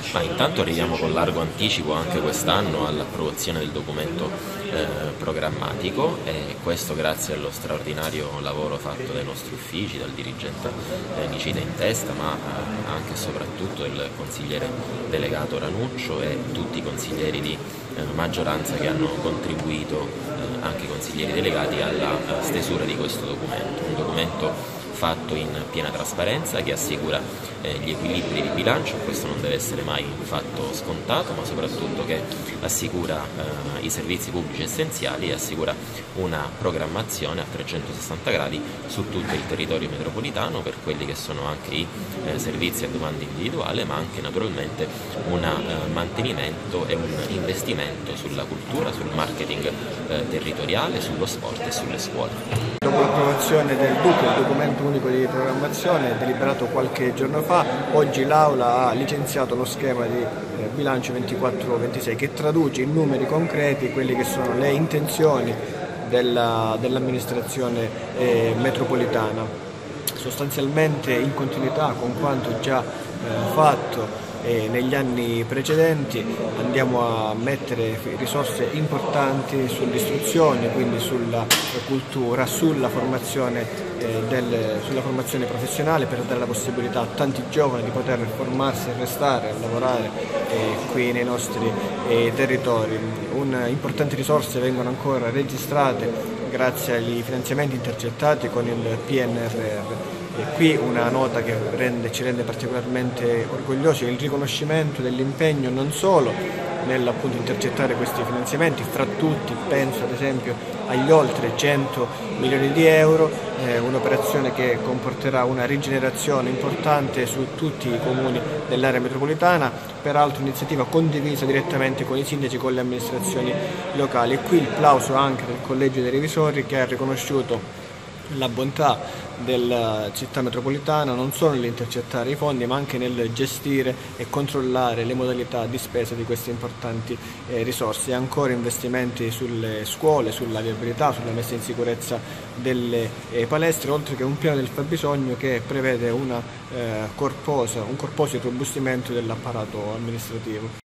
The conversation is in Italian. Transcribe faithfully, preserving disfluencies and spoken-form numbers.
Ma intanto arriviamo con largo anticipo anche quest'anno all'approvazione del documento eh, programmatico, e questo grazie allo straordinario lavoro fatto dai nostri uffici, dal dirigente eh, Nicita in testa, ma eh, anche e soprattutto il consigliere delegato Ranuccio e tutti i consiglieri di eh, maggioranza che hanno contribuito, eh, anche i consiglieri delegati, alla eh, stesura di questo documento. Un documento fatto in piena trasparenza, che assicura eh, gli equilibri di bilancio. Questo non deve essere mai un fatto scontato, ma soprattutto che assicura eh, i servizi pubblici essenziali e assicura una programmazione a trecentosessanta gradi su tutto il territorio metropolitano per quelli che sono anche i eh, servizi a domanda individuale, ma anche naturalmente un eh, mantenimento e un investimento sulla cultura, sul marketing eh, territoriale, sullo sport e sulle scuole. Dopo l'approvazione del D U P, il documento unico di programmazione, deliberato qualche giorno fa, oggi l'Aula ha licenziato lo schema di eh, bilancio ventiquattro ventisei che traduce in numeri concreti quelle che sono le intenzioni della, dell'amministrazione eh, metropolitana, sostanzialmente in continuità con quanto già eh, fatto E negli anni precedenti. Andiamo a mettere risorse importanti sull'istruzione, quindi sulla cultura, sulla formazione, eh, del, sulla formazione professionale, per dare la possibilità a tanti giovani di poter formarsi e restare a lavorare eh, qui nei nostri eh, territori. Un, importanti risorse vengono ancora registrate grazie agli finanziamenti intercettati con il P N R R. E qui una nota che rende, ci rende particolarmente orgogliosi è il riconoscimento dell'impegno non solo nel appunto intercettare questi finanziamenti, fra tutti penso ad esempio agli oltre cento milioni di euro, eh, un'operazione che comporterà una rigenerazione importante su tutti i comuni dell'area metropolitana, peraltro iniziativa condivisa direttamente con i sindaci e con le amministrazioni locali. E qui il plauso anche del Collegio dei Revisori, che ha riconosciuto la bontà della città metropolitana non solo nell'intercettare i fondi, ma anche nel gestire e controllare le modalità di spesa di queste importanti eh, risorse. E ancora investimenti sulle scuole, sulla viabilità, sulla messa in sicurezza delle eh, palestre, oltre che un piano del fabbisogno che prevede una, eh, corposa, un corposo irrobustimento dell'apparato amministrativo.